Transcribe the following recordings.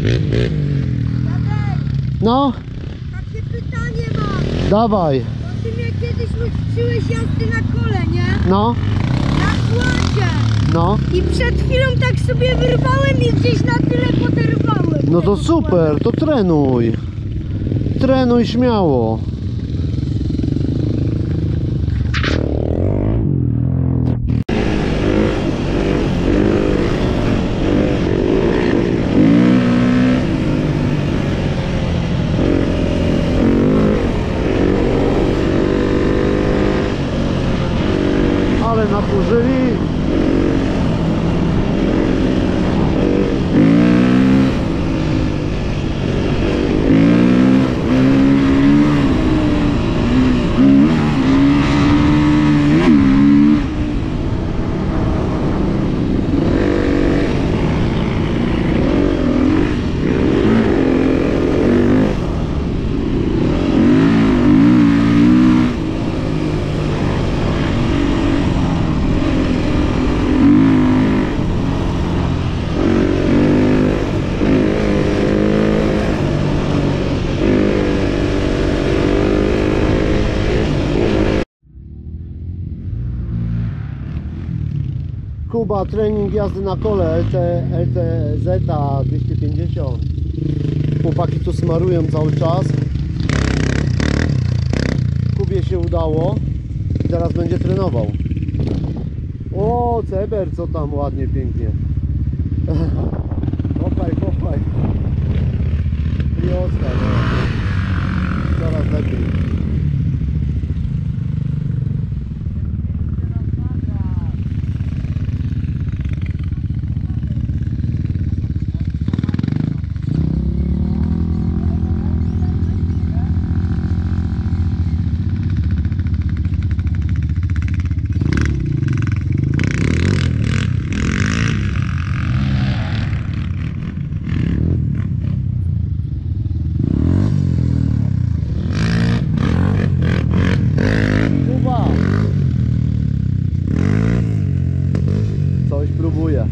No, Takie pytanie mam. dawaj. Bo ty mnie kiedyś uczyłeś jazdy na kole, nie? No, Na kładzie. no. I przed chwilą tak sobie wyrwałem i gdzieś na tyle poderwałem. No to super, to trenuj. Trenuj śmiało. Ale nakurzyli. Kuba, trening jazdy na kole LTZ 250. Chłopaki tu smarują cały czas. Kubie się udało i teraz będzie trenował. O, Ceber, co tam ładnie, pięknie. Kopaj, kopaj. Wioska, no. Coraz lepiej. Coś próbuję.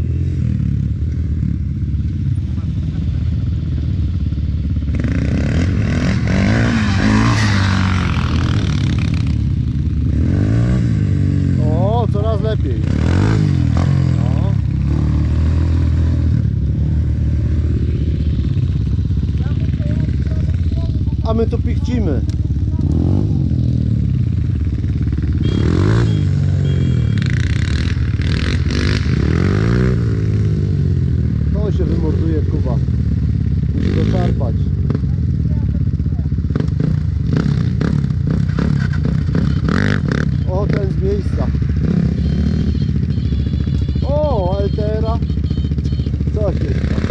O, coraz lepiej. No. A my tu pichcimy. To się wymorduje, Kuba. Musi go szarpać. O, ten z miejsca. O, LTR-a. Co się stało?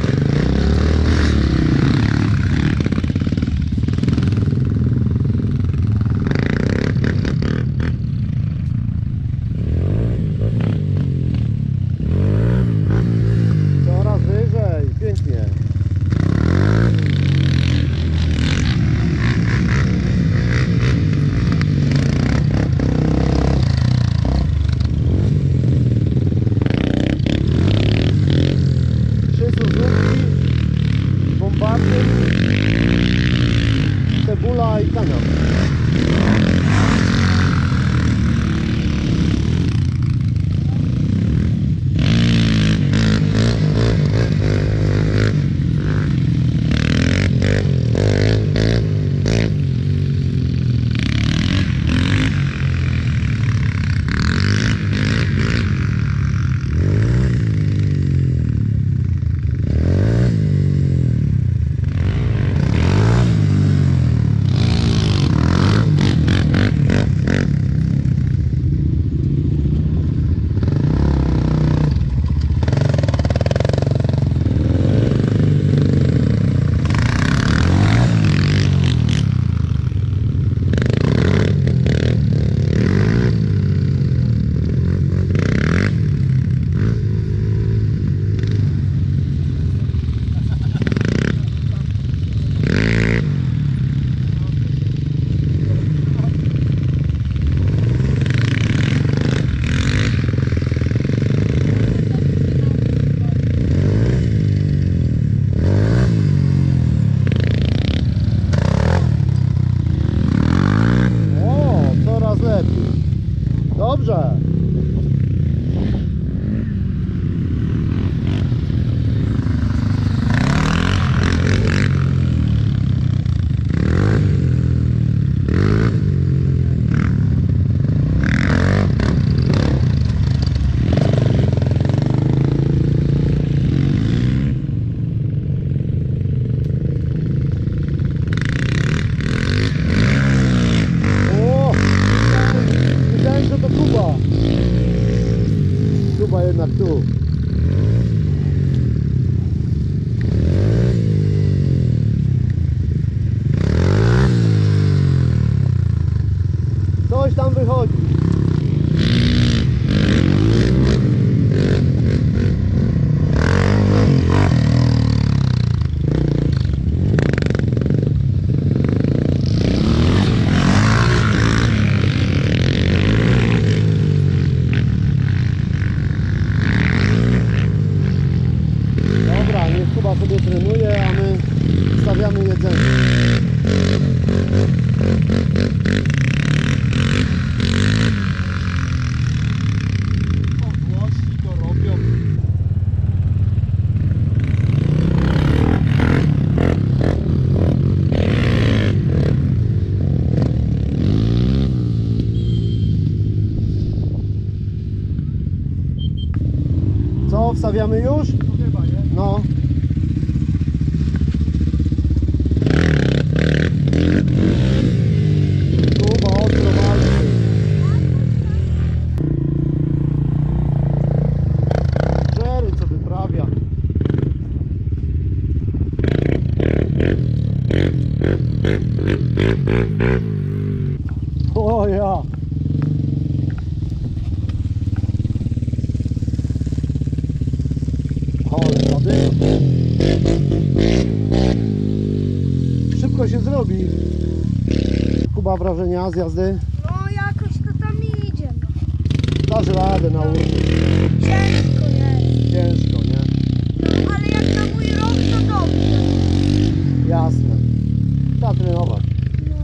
Coraz wyżej, pięknie. wychodzi. Dobra, niech Kuba sobie trenuje, a my stawiamy jedzenie. Włosi to robią. Co, wstawiamy już? No chyba, nie? No. Kuba ostro walczy. Jerry co wyprawia. O ja. Ale zadyma. Szybko się zrobi. Kuba, wrażenia z jazdy? No jakoś to tam idzie. No. Dasz radę na ulicy. Ciężko jest. Ciężko, nie? No, ale jak na mój rok to dobrze. Jasne. Trzeba trenować. No.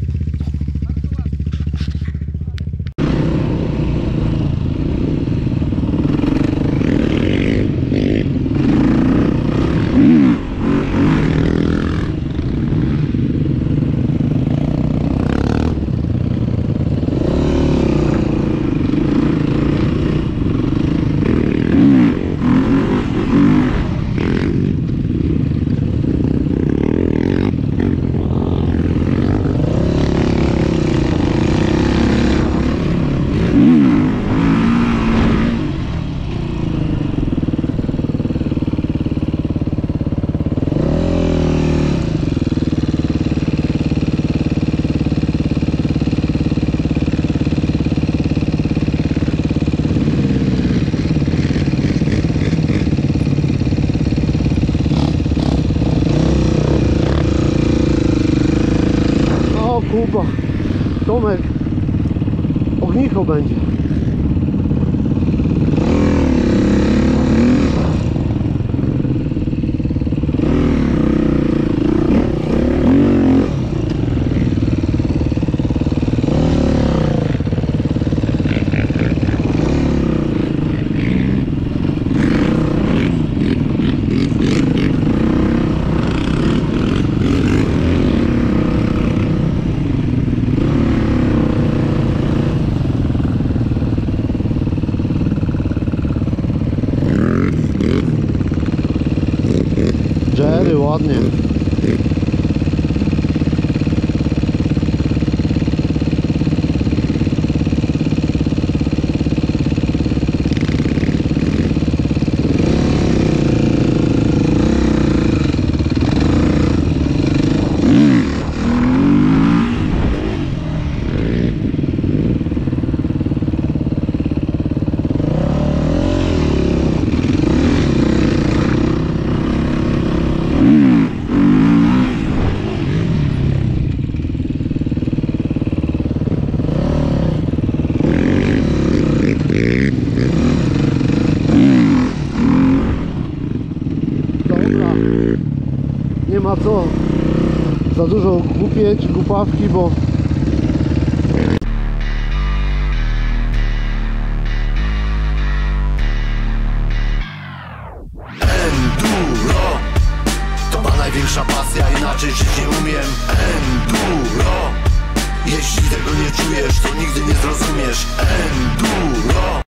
O Kuba, Tomek, ognicho będzie. Jerry, ładnie. Dobra, nie ma co za dużo głupieć, głupawki, bo Enduro to ma największa pasja, inaczej żyć nie umiem. Enduro, jeśli tego nie czujesz, to nigdy nie zrozumiesz. Enduro.